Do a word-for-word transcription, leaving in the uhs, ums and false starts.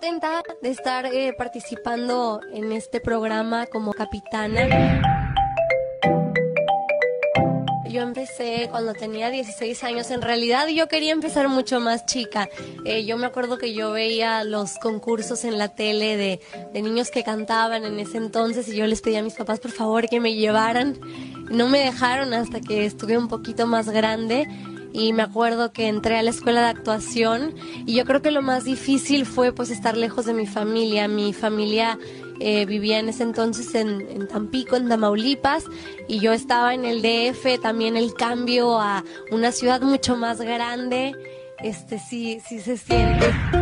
contenta de estar eh, participando en este programa como capitana. Yo empecé cuando tenía dieciséis años. En realidad yo quería empezar mucho más chica. Eh, yo me acuerdo que yo veía los concursos en la tele de, de niños que cantaban en ese entonces y yo les pedía a mis papás por favor que me llevaran. No me dejaron hasta que estuve un poquito más grande y me acuerdo que entré a la escuela de actuación y yo creo que lo más difícil fue pues estar lejos de mi familia. Mi familia Eh, vivía en ese entonces en, en Tampico, en Tamaulipas, y yo estaba en el D F. También el cambio a una ciudad mucho más grande, este sí, sí se siente.